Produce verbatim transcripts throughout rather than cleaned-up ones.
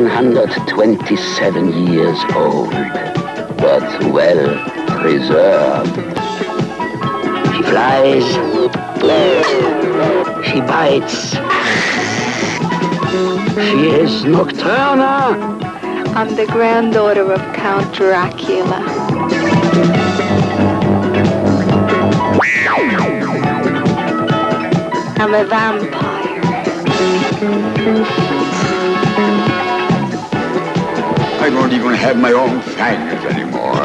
one hundred twenty-seven years old, but well preserved. She flies, she bites. She is Nocturna. I'm the granddaughter of Count Dracula. I'm a vampire. I don't even have my own fangs anymore.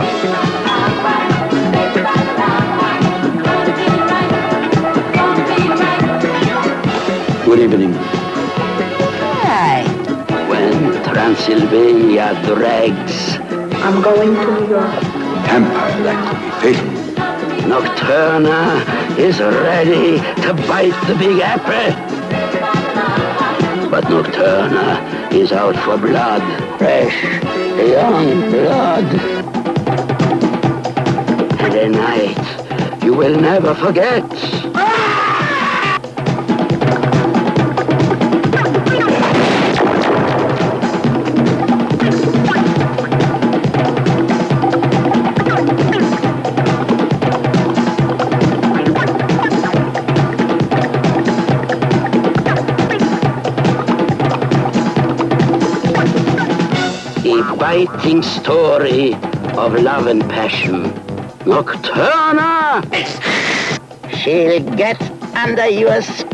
Good evening. Hi. When Transylvania drags, I'm going to New York. Vampire like to be fatal. Nocturna is ready to bite the big apple. But Nocturna is out for blood, fresh, young blood. And a night you will never forget. A biting story of love and passion. Nocturna! She'll get under your skin.